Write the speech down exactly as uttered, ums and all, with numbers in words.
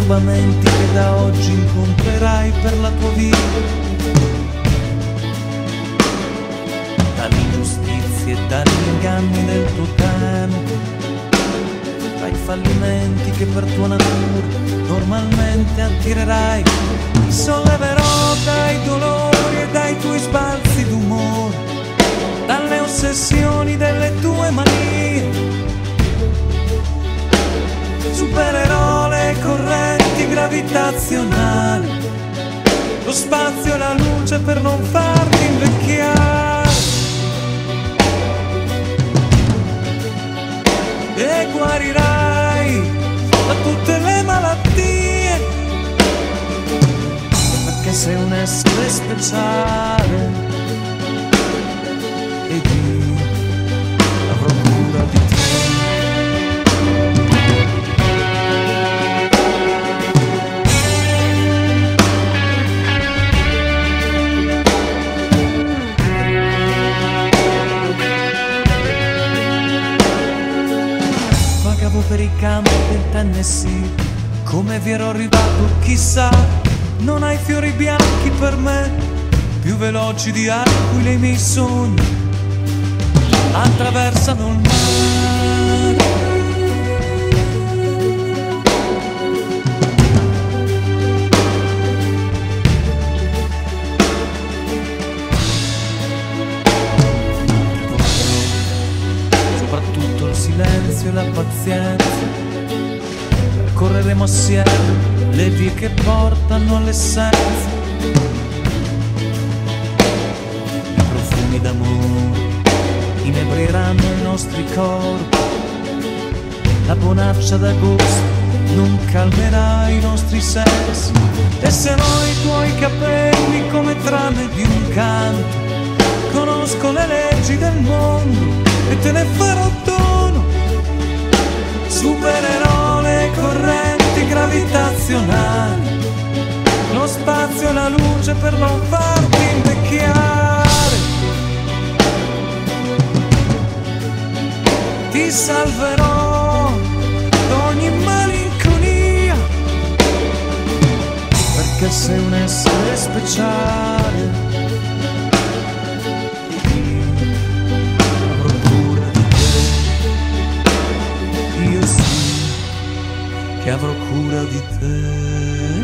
turbamenti che da oggi incontrerai per la tua vita, dalle ingiustizie e dagli inganni del tuo tempo, dai fallimenti che per tua natura normalmente attirerai. Ti solleverò dai dolori e dai tuoi sbalzi d'umore, dalle ossessioni delle tue manie. Supererò le correnti gravitazionali, lo spazio e la luce per non farti invecchiare. E guarirai da tutte le malattie, perché sei un essere speciale ed io avrò cura di te. Vagavo per i campi del Tennessee, come vi ero arrivato chissà. Non hai fiori bianchi per me, più veloci di aquile i miei sogni attraversano il mare. Soprattutto il silenzio e la pazienza, percorreremo assieme le vie che portano all'essenza. I profumi d'amore inebrieranno i nostri corpi, la bonaccia d'agosto non calmerà i nostri sensi. Tesserò i tuoi capelli come trame di un canto, conosco le leggi del mondo e te ne farò dono. Supererò le correnti gravitazionali, lo spazio e la luce per non farti invecchiare. Ti salverò da ogni malinconia, perché sei un essere speciale. Avrò cura di te, io sì che avrò cura di te.